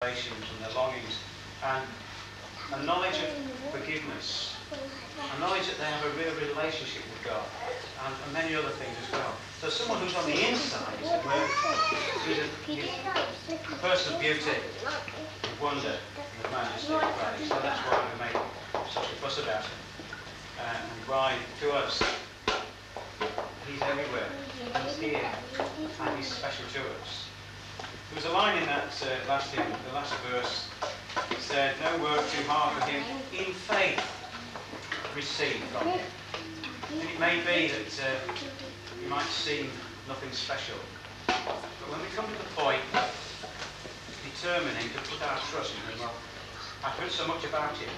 and their longings, and a knowledge of forgiveness, a knowledge that they have a real relationship with God, and many other things as well. So someone who's on the inside, as it were, who's a person of beauty, of wonder, and of majesty and praise. So that's why we make such a fuss about him, and why to us he's everywhere, he's here, and he's special to us. There was a line in that last hymn, the last verse. It said, "No work too hard for him, in faith receive from him." And it may be that you might seem nothing special, but when we come to the point of determining to put our trust in him, well, I've heard so much about him,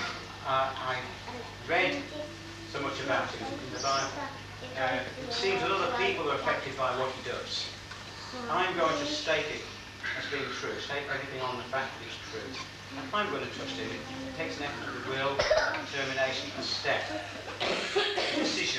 I read so much about him in the Bible. It seems that other people are affected by what he does. I'm going to stake it as being true, stake everything on the fact that it's true. If I'm going to trust him, it takes an effort of the will, determination, a step, a decision.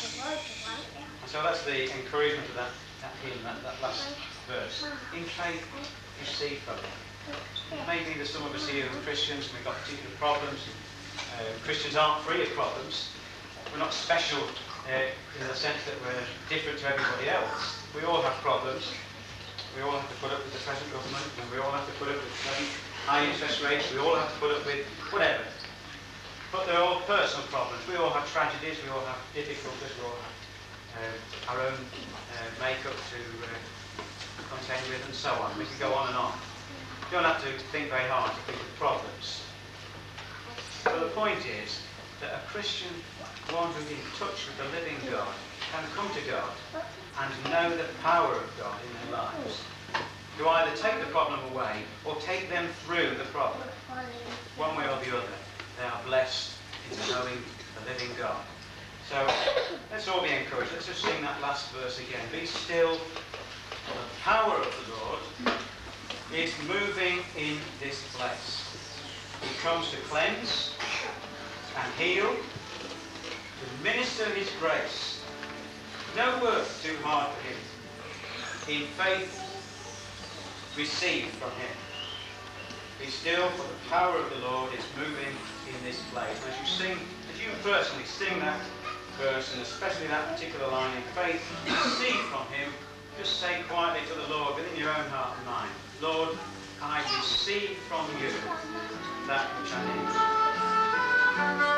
And so that's the encouragement of that hymn, that last verse. In faith, receive from him. Maybe there's some of us here who are Christians and we've got particular problems. Christians aren't free of problems. We're not special in the sense that we're different to everybody else. We all have problems. We all have to put up with the present government, and we all have to put up with present high interest rates. We all have to put up with whatever. But they're all personal problems. We all have tragedies. We all have difficulties. We all have our own makeup to contend with, and so on. We can go on and on. You don't have to think very hard to think of problems. But the point is that a Christian, one who's in touch with the living God, can come to God and know the power of God in their lives, to either take the problem away or take them through the problem. One way or the other, they are blessed in knowing the living God. So let's all be encouraged. Let's just sing that last verse again. Be still, for the power of the Lord is moving in this place. He comes to cleanse and heal, to minister his grace. No work too hard for him. In faith, receive from him. Be still, for the power of the Lord is moving in this place. And as you personally sing that verse, and especially that particular line, in faith, receive from him, just say quietly to the Lord within your own heart and mind, Lord, I receive from you that which I need.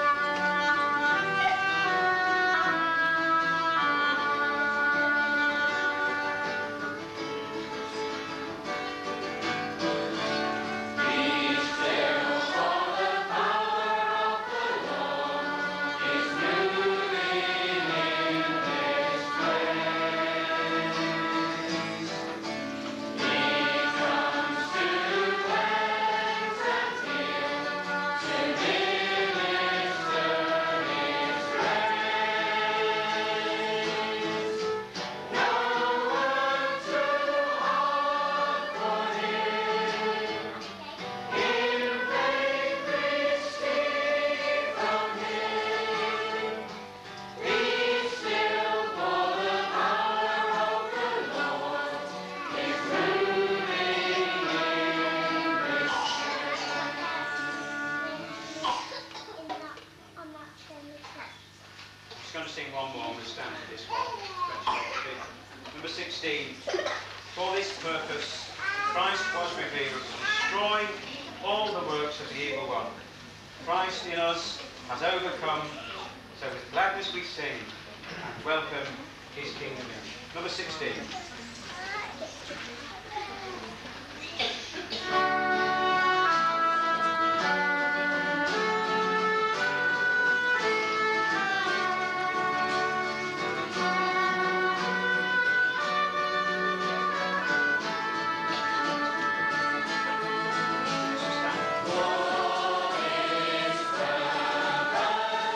Going to sing one more and we'll stand for this one. Number 16. For this purpose, Christ was revealed to destroy all the works of the evil one. Christ in us has overcome, so with gladness we sing and welcome his kingdom in. Number 16.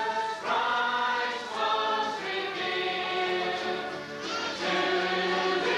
To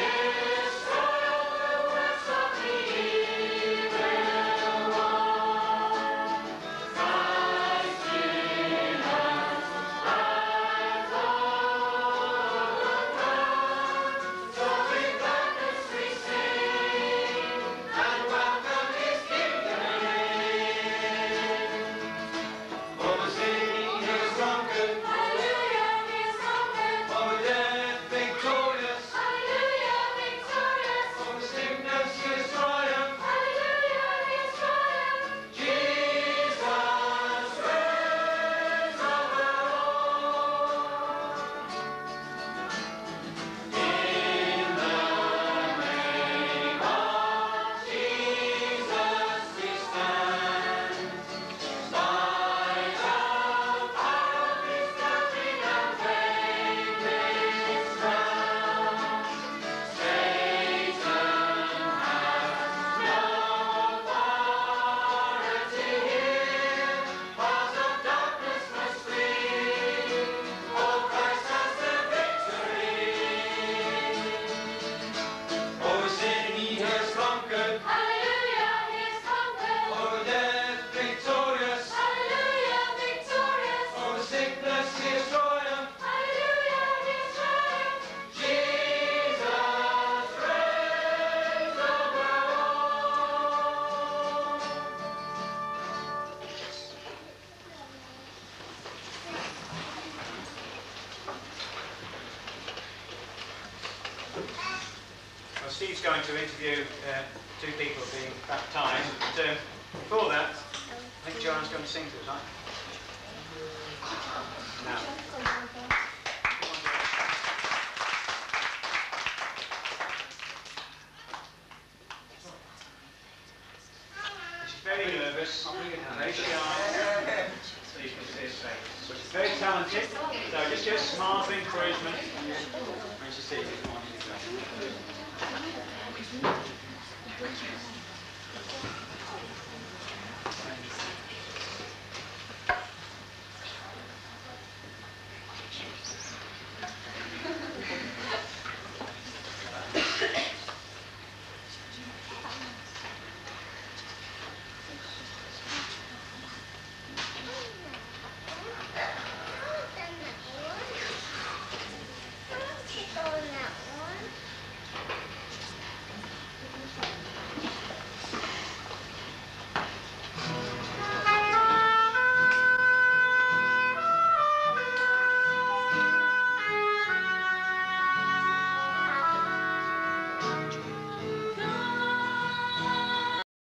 she's going to interview two people being baptised. But before that, I think Joanne's going to sing to us, right? Now. She's very nervous, very shy, so you can see her face. But she's very talented, so just give a smile of encouragement when she sees it.